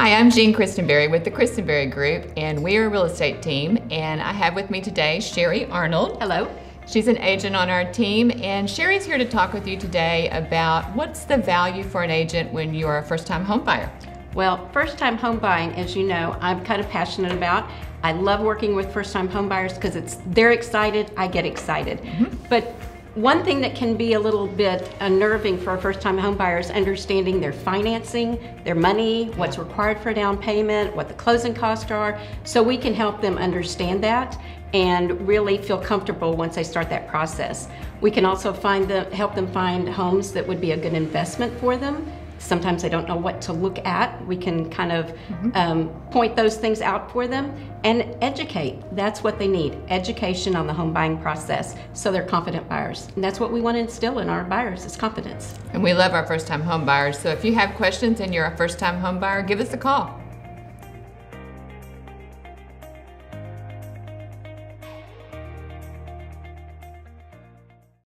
Hi, I'm Jean Christenberry with the Christenberry Group, and we are a real estate team. And I have with me today Sherry Arnold. Hello. She's an agent on our team, and Sherry's here to talk with you today about what's the value for an agent when you're a first-time home buyer. Well, first-time home buying, as you know, I'm kind of passionate about. I love working with first-time home buyers because they're excited, I get excited. But one thing that can be a little bit unnerving for a first-time home buyer is understanding their financing, their money, what's required for a down payment, what the closing costs are, so we can help them understand that and really feel comfortable once they start that process. We can also help them find homes that would be a good investment for them. Sometimes they don't know what to look at. We can kind of point those things out for them and educate. That's what they need, education on the home buying process so they're confident buyers. And that's what we want to instill in our buyers is confidence. And we love our first-time home buyers, so if you have questions and you're a first-time home buyer, give us a call.